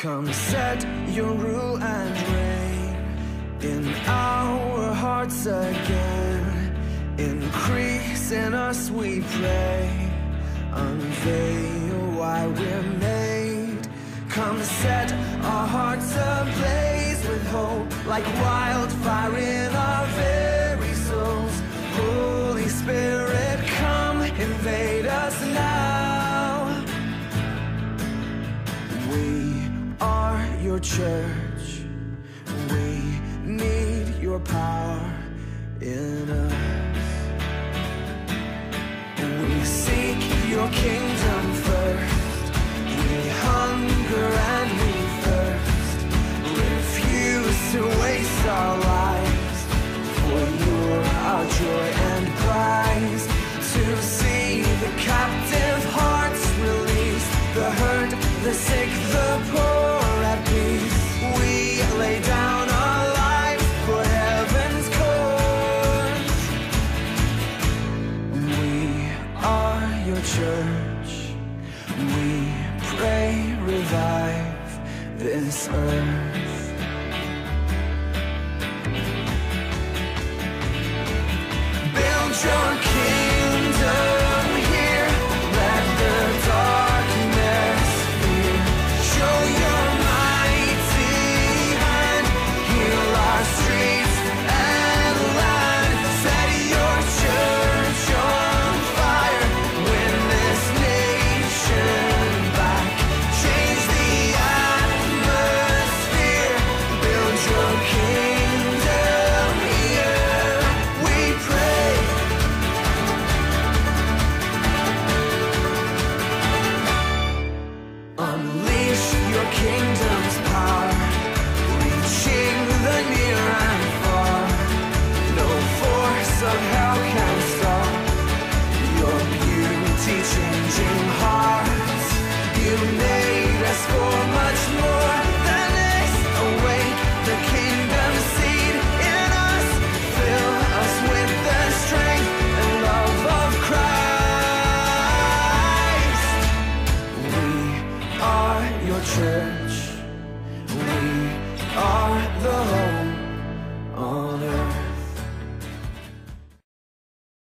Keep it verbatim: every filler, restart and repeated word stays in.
Come set your rule and reign in our hearts again. Increase in us, we pray. Unveil why we're made. Come set our hearts ablaze with hope, like wildfire in our very souls. Holy Spirit, come invade us now. We are your church. We need your power in us. We seek your kingdom first. We hunger and we thirst. Refuse to waste our lives, for you're our joy and prize. To see the captive hearts released, the hurt, the sick, the poor at peace. We lay down our lives for heaven's cause. We are your church. We pray, revive this earth. Build your kingdom here. Let the darkness fear. Show your mighty hand. Heal our streets and land. Set your church on fire. Win this nation back. Change the atmosphere. Build your kingdom here. We pray. Unleash your kingdom's power, reaching the near and far. No force of hell can stop your beauty changing hearts. You made us for much more than this. Awake the kingdom seed in us. Fill us with the strength and love of Christ. We are your church. We are the